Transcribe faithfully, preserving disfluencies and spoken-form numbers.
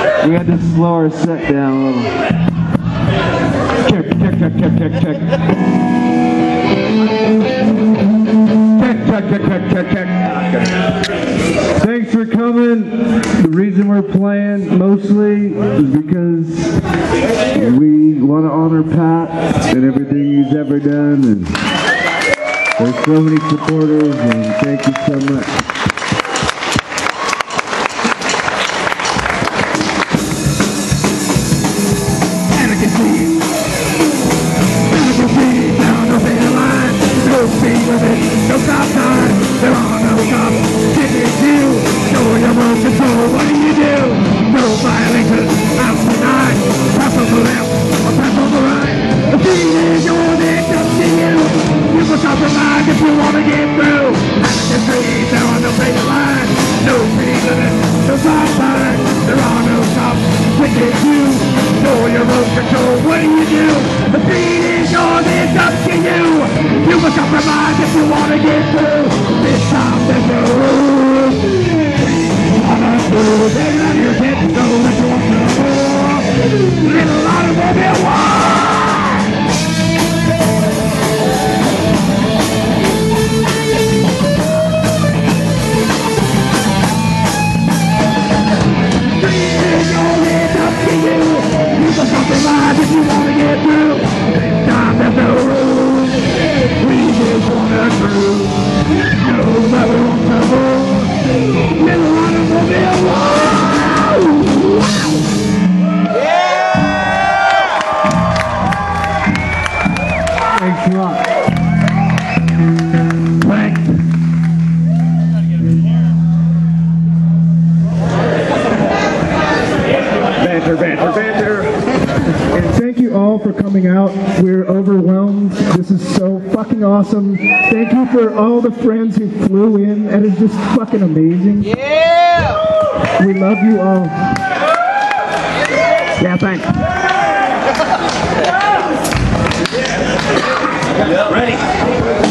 We had to slow our set down a little. Check, check, check, check, check, check. Check, check, check, check, check, check. Thanks for coming. The reason we're playing mostly is because we want to honor Pat and everything he's ever done. And there's so many supporters, and thank you so much. No stop sign, there are no cops. If it's you, know your own control. What do you do? No violations, out tonight. Pass on the left, or pass on the right. The beat is yours, it's up to you. You must compromise if you want to get through. Out of the streets, there are no faded lines. No speed limit, no stop sign. There are no cops. If it's you, know your own control. What do you do? The beat is yours, it's up to you. You must compromise if you want to get through. This time there's no rules. I'm not through. They're not your kids, so that you want to know. Little automobile war. It's all it's up to you. You must compromise if you want to get through. This time there's no rules. We just wanna prove nobody wants to move. Little automobile war. Thanks a lot. Thanks. Banter, banter, banter. And thank you all for coming out. We're overwhelmed. This is so fucking awesome. Thank you for all the friends who flew in. That is just fucking amazing. Yeah! We love you all. Yeah, thanks. Ready?